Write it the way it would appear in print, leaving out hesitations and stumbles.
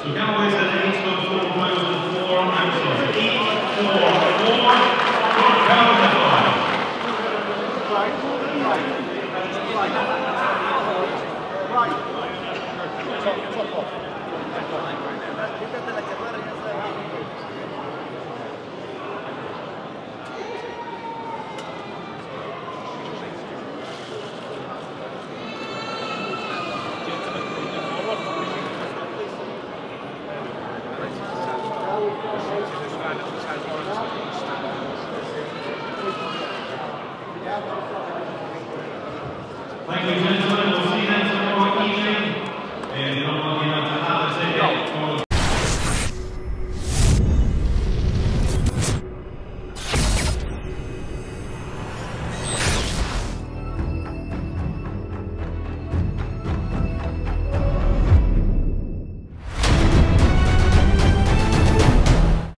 So Galloway's at 8-4, Wales at 4, I'm sorry, 8-4, 4, Galloway's at 5. Thank you, gentlemen. We'll see you next tomorrow evening. And you're not lucky enough to have